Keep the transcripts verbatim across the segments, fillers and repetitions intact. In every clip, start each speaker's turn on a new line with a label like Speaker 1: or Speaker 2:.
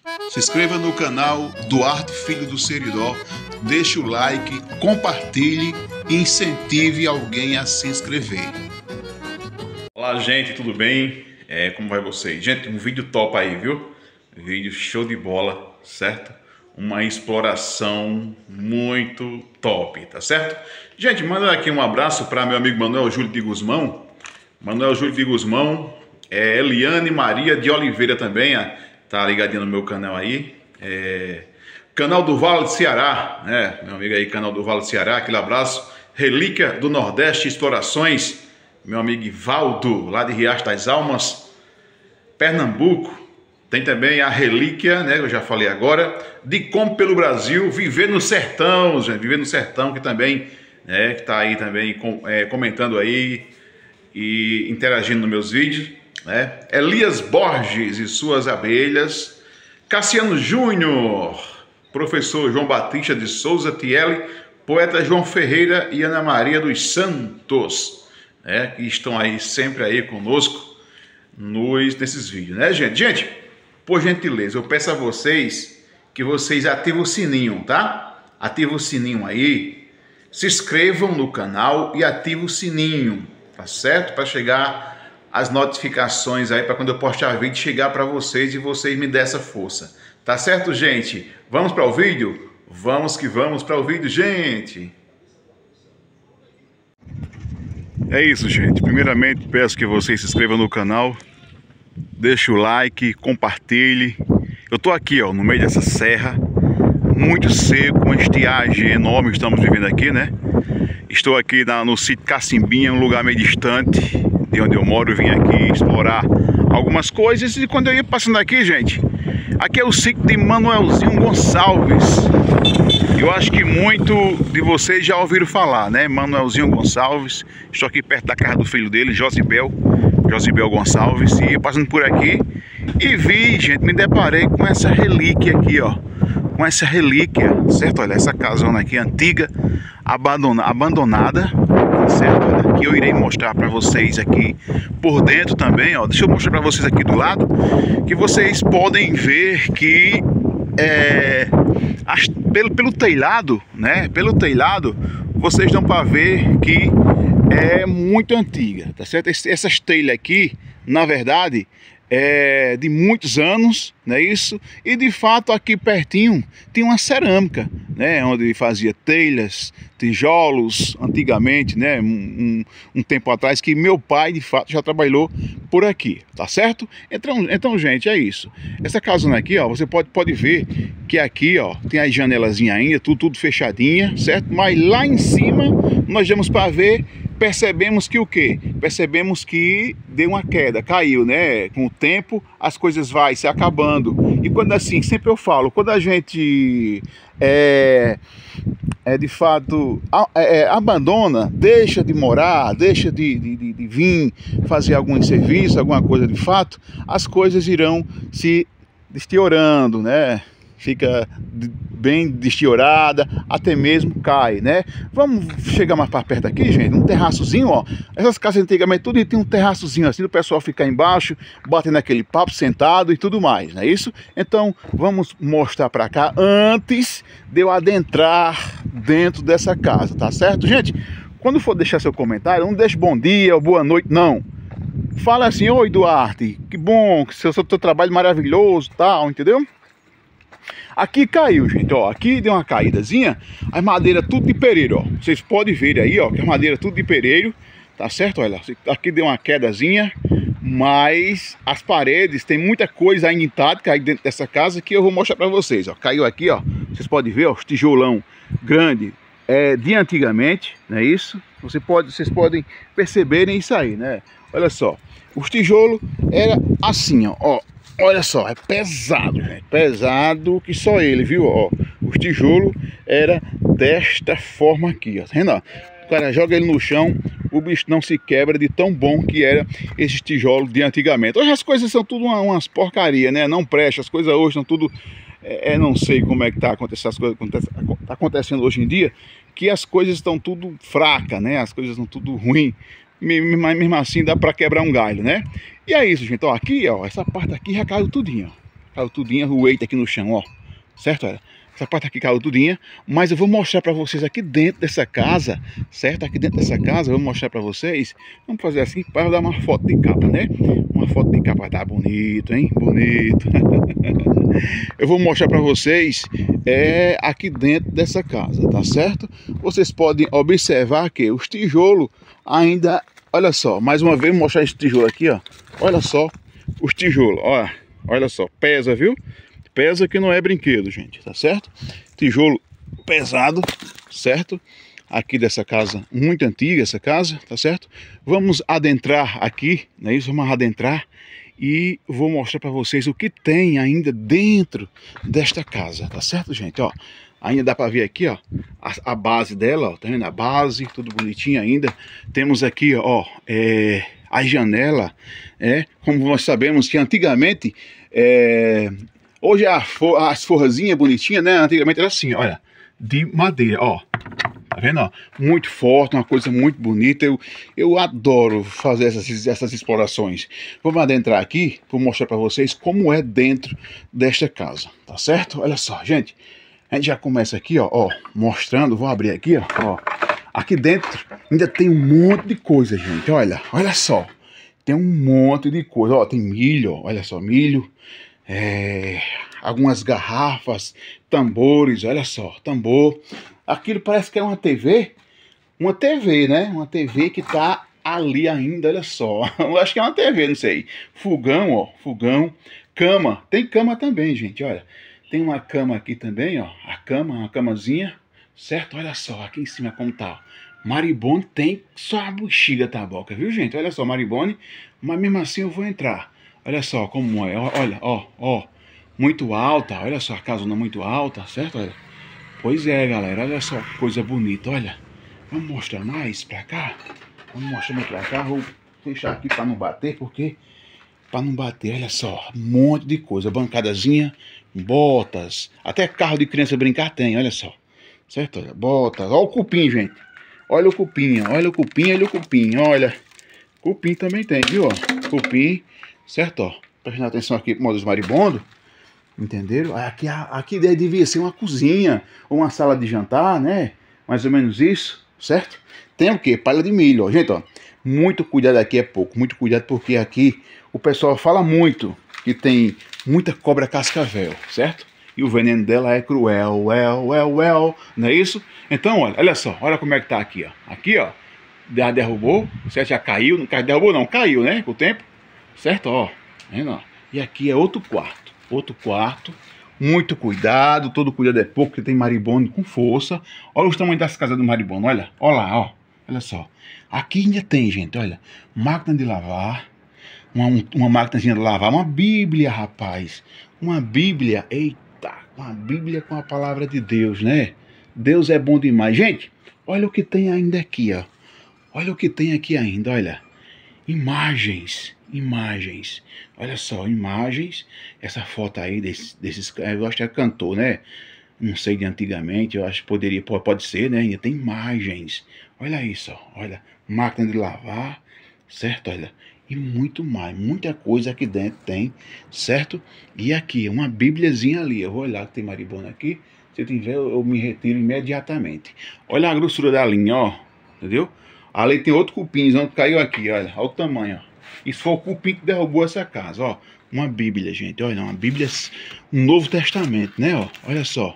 Speaker 1: Se inscreva no canal Duarte Filho do Seridó, deixe o like, compartilhe e incentive alguém a se inscrever.
Speaker 2: Olá, gente, tudo bem? É, como vai vocês? Gente, um vídeo top aí, viu? Vídeo show de bola, certo? Uma exploração muito top, tá certo? Gente, manda aqui um abraço para meu amigo Manuel Júlio de Guzmão. Manuel Júlio de Guzmão, é, Eliane Maria de Oliveira também, ó, tá ligadinho no meu canal aí. É, canal do Vale do Ceará, né? Meu amigo aí, canal do Vale do Ceará, aquele abraço. Relíquia do Nordeste Explorações, meu amigo Valdo, lá de Riacho das Almas, Pernambuco. Tem também a Relíquia, né, eu já falei agora, de Como pelo Brasil, Viver no Sertão, gente, Viver no Sertão, que também, né, que tá aí também com, é, comentando aí e interagindo nos meus vídeos, né. Elias Borges e suas abelhas, Cassiano Júnior, professor João Batista de Souza Thiele, poeta João Ferreira e Ana Maria dos Santos, né, que estão aí sempre aí conosco nos, nesses vídeos, né, gente? Gente, por gentileza, eu peço a vocês que vocês ativem o sininho, tá? Ativem o sininho aí, se inscrevam no canal e ativem o sininho, tá certo? Para chegar as notificações aí, para quando eu postar vídeo chegar para vocês e vocês me dêem essa força, tá certo, gente? Vamos para o vídeo? Vamos que vamos para o vídeo, gente! É isso, gente. Primeiramente, peço que vocês se inscrevam no canal, deixe o like, compartilhe. Eu tô aqui, ó, no meio dessa serra, muito seco, uma estiagem enorme que estamos vivendo aqui, né? Estou aqui na, no sítio Cacimbinha, um lugar meio distante de onde eu moro. Eu vim aqui explorar algumas coisas e quando eu ia passando aqui, gente, aqui é o sítio de Manuelzinho Gonçalves. Eu acho que muito de vocês já ouviram falar, né? Manuelzinho Gonçalves. Estou aqui perto da casa do filho dele, Josibel. Josibel Gonçalves, e passando por aqui e vi, gente, me deparei com essa relíquia aqui, ó, com essa relíquia, certo? Olha, essa casona aqui antiga, abandona, abandonada, tá certo? Olha, aqui eu irei mostrar para vocês aqui por dentro também, ó, deixa eu mostrar para vocês aqui do lado, que vocês podem ver que é, as, pelo, pelo telhado, né, pelo telhado, vocês dão para ver que é muito antiga, tá certo? Essas telhas aqui, na verdade, é de muitos anos, não é isso? E de fato aqui pertinho tem uma cerâmica, né? Onde fazia telhas, tijolos, antigamente, né? Um, um, um tempo atrás, que meu pai de fato já trabalhou por aqui, tá certo? Então, então gente, é isso. Essa casona aqui, ó, você pode, pode ver que aqui, ó, tem as janelazinhas ainda, tudo, tudo fechadinha, certo? Mas lá em cima nós vamos para ver. Percebemos que o quê? Percebemos que deu uma queda, caiu, né? Com o tempo as coisas vai se acabando. E quando assim, sempre eu falo, quando a gente é, é de fato é, é, abandona, deixa de morar, deixa de, de, de vir fazer algum serviço, alguma coisa de fato, as coisas irão se deteriorando, né? Fica bem destiorada, até mesmo cai, né? Vamos chegar mais para perto aqui, gente, um terraçozinho, ó. Essas casas antigamente tudo tinha um terraçozinho assim, o pessoal ficar embaixo, batendo aquele papo, sentado e tudo mais, não é isso? Então, vamos mostrar para cá antes de eu adentrar dentro dessa casa, tá certo, gente? Quando for deixar seu comentário, não deixe bom dia ou boa noite, não. Fala assim: oi, Duarte, que bom, que seu, seu trabalho maravilhoso, tal, entendeu? Aqui caiu, gente, ó, aqui deu uma caídazinha, as madeiras tudo de pereiro, ó, vocês podem ver aí, ó, que as madeiras tudo de pereiro, tá certo? Olha, aqui deu uma quedazinha, mas as paredes, tem muita coisa ainda intacta aí dentro dessa casa que eu vou mostrar pra vocês, ó, caiu aqui, ó, vocês podem ver, ó, os tijolão grande, é, de antigamente, não é isso? Você pode, vocês podem perceberem isso aí, né? Olha só, os tijolos era assim, ó, ó. Olha só, é pesado, gente, pesado que só ele, viu? Ó, os tijolos era desta forma aqui, ó, tá vendo? O cara joga ele no chão, o bicho não se quebra de tão bom que era esses tijolos de antigamente. Hoje as coisas são tudo uma, umas porcaria, né? Não presta, as coisas hoje são tudo, é, não sei como é que tá acontecendo, as coisas tá acontecendo hoje em dia, que as coisas estão tudo fracas, né? As coisas estão tudo ruim. Mesmo assim dá para quebrar um galho, né? E é isso, gente, ó, aqui, ó, essa parte aqui já caiu tudinho, ó. caiu tudinha, o eita aqui no chão, ó. Certo, olha. Essa parte aqui caiu tudinha, mas eu vou mostrar para vocês aqui dentro dessa casa, certo? Aqui dentro dessa casa eu vou mostrar para vocês. Vamos fazer assim para dar uma foto de capa, né? Uma foto de capa, tá bonito, hein? Bonito. Eu vou mostrar para vocês é, aqui dentro dessa casa, tá certo? Vocês podem observar que os tijolos ainda, olha só, mais uma vez vou mostrar esse tijolo aqui, ó. Olha só os tijolos, ó, olha só, pesa, viu? Pesa que não é brinquedo, gente, tá certo? Tijolo pesado, certo? Aqui dessa casa, muito antiga essa casa, tá certo? Vamos adentrar aqui, não é isso? Vamos adentrar e vou mostrar para vocês o que tem ainda dentro desta casa, tá certo, gente? Ó, ainda dá para ver aqui, ó, a, a base dela, ó, tá vendo? A base, tudo bonitinho ainda. Temos aqui, ó, é, a janela, é, como nós sabemos que antigamente, é, hoje a for, as forrazinhas bonitinhas, né? Antigamente era assim, olha, de madeira, ó. Tá vendo, ó? Muito forte, uma coisa muito bonita. Eu, eu adoro fazer essas, essas explorações. Vamos adentrar aqui, vou mostrar para vocês como é dentro desta casa, tá certo? Olha só, gente. A gente já começa aqui, ó, ó mostrando. Vou abrir aqui, ó, ó. Aqui dentro ainda tem um monte de coisa, gente. Olha, olha só. Tem um monte de coisa. Ó, tem milho, ó, olha só, milho. É, algumas garrafas, tambores, olha só, tambor. Aquilo parece que é uma T V, uma T V, né? Uma T V que tá ali ainda, olha só. Eu acho que é uma T V, não sei. Fogão, ó, fogão. Cama, tem cama também, gente, olha. Tem uma cama aqui também, ó. A cama, uma camazinha, certo? Olha só, aqui em cima como tá. Maribone tem só a bexiga tá boca, viu, gente? Olha só, Maribone, mas mesmo assim eu vou entrar. Olha só como é, olha, ó, ó, muito alta, olha só, a casona muito alta, certo? Olha. Pois é, galera, olha só que coisa bonita, olha. Vamos mostrar mais pra cá? Vamos mostrar mais pra cá, vou fechar aqui pra não bater, porque... Pra não bater, olha só, um monte de coisa, bancadazinha, botas, até carro de criança brincar tem, olha só. Certo? Olha, botas, olha o cupim, gente. Olha o cupim, olha o cupim, olha o cupim, olha. Cupim também tem, viu, ó, cupim. Certo, ó, prestando atenção aqui pro modo dos maribondo, entenderam? Aqui, aqui devia ser uma cozinha ou uma sala de jantar, né? Mais ou menos isso, certo? Tem o que? Palha de milho, ó. Gente, ó, muito cuidado aqui é pouco, muito cuidado porque aqui o pessoal fala muito que tem muita cobra cascavel, certo? E o veneno dela é cruel, well, well, well, não é isso? Então, olha, olha só, olha como é que tá aqui, ó. Aqui, ó, já derrubou, certo? Já caiu, não derrubou não, caiu, né? Com o tempo. Certo, ó, vendo, ó. E aqui é outro quarto, outro quarto, muito cuidado, todo cuidado é pouco, porque tem maribondo com força. Olha os tamanhos das casas do maribondo, olha, olha lá, ó, olha só. Aqui ainda tem, gente, olha, máquina de lavar, uma, uma máquina de lavar, uma bíblia, rapaz, uma bíblia, eita, uma bíblia com a palavra de Deus, né? Deus é bom demais. Gente, olha o que tem ainda aqui, ó, olha o que tem aqui ainda, olha, imagens, imagens, olha só, imagens, essa foto aí desse, desses, eu acho que é cantor, né, não sei de antigamente, eu acho que poderia, pode ser, né, ainda tem imagens, olha isso, ó, olha, máquina de lavar, certo, olha, e muito mais, muita coisa aqui dentro tem, certo, e aqui, uma bíbliazinha ali, eu vou olhar que tem maribona aqui, se eu tiver eu, eu me retiro imediatamente, olha a grossura da linha, ó, entendeu? Ali tem outro cupim, que caiu aqui, olha, olha o tamanho, ó. Isso foi o cupim que derrubou essa casa, ó. Uma bíblia, gente, olha, uma bíblia, um Novo Testamento, né, ó. Olha só.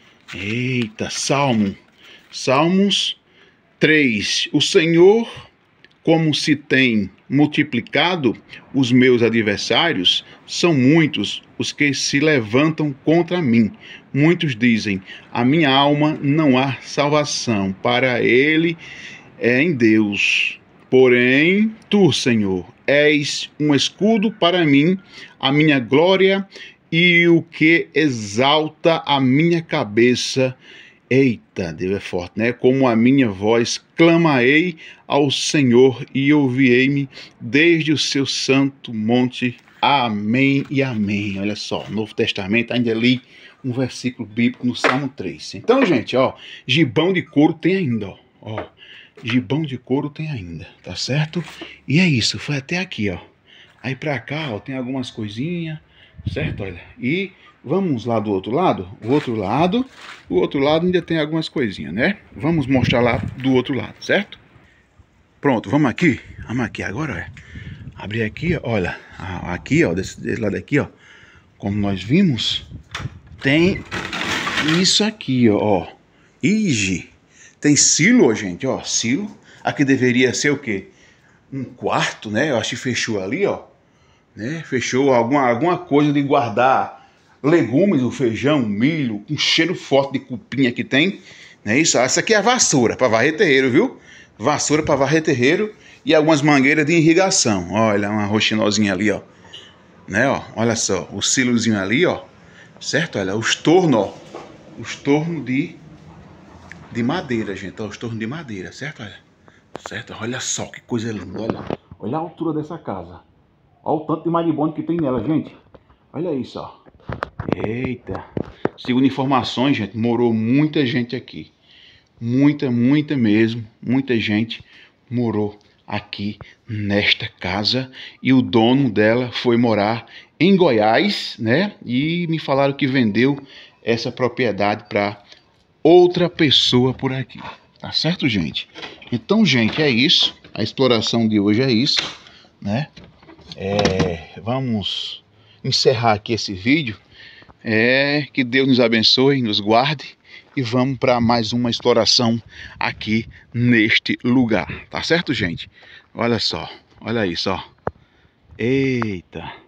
Speaker 2: Eita, Salmo. Salmos três. O Senhor, como se tem multiplicado os meus adversários, são muitos os que se levantam contra mim. Muitos dizem, a minha alma não há salvação para ele, é em Deus. Porém, tu, Senhor, és um escudo para mim, a minha glória e o que exalta a minha cabeça. Eita, Deus é forte, né? Como a minha voz, clamarei ao Senhor e ouvirei-me desde o seu santo monte. Amém e amém. Olha só, Novo Testamento, ainda li um versículo bíblico no Salmo três. Então, gente, ó, gibão de couro tem ainda, ó. ó Gibão de couro tem ainda, tá certo? E é isso, foi até aqui, ó. Aí pra cá, ó, tem algumas coisinhas,
Speaker 1: certo? Olha, e vamos lá do outro lado, o outro lado, o outro lado ainda tem algumas coisinhas, né? Vamos mostrar lá do outro lado, certo? Pronto, vamos aqui, vamos aqui agora, olha. Abrir aqui, olha, aqui, ó, desse, desse lado aqui, ó, como nós vimos, tem isso aqui, ó, Ige, tem silo, gente, ó, silo. Aqui deveria ser o quê? Um quarto, né? Eu acho que fechou ali, ó, né? Fechou alguma, alguma coisa de guardar legumes, o feijão, o milho, um cheiro forte de cupinha que tem, né? Isso, essa aqui é a vassoura para varrer terreiro, viu? Vassoura para varrer terreiro e algumas mangueiras de irrigação. Olha, uma roxinosinha ali, ó, né? Ó, olha só, o silozinho ali, ó, certo? Olha, os tornos, ó, os tornos de de madeira, gente, ó, os tornos de madeira, certo? Olha, certo? Olha só que coisa linda, olha, olha a altura dessa casa, olha o tanto de marimbondo que tem nela, gente, olha isso, ó. Eita, segundo informações, gente, morou muita gente aqui, muita, muita mesmo, muita gente morou aqui nesta casa e o dono dela foi morar em Goiás, né? E me falaram que vendeu essa propriedade para outra pessoa por aqui, tá certo, gente? Então, gente, é isso. A exploração de hoje é isso, né? É, vamos encerrar aqui esse vídeo. É, que Deus nos abençoe, nos guarde e vamos para mais uma exploração aqui neste lugar, tá certo, gente? Olha só, olha isso, ó. Eita!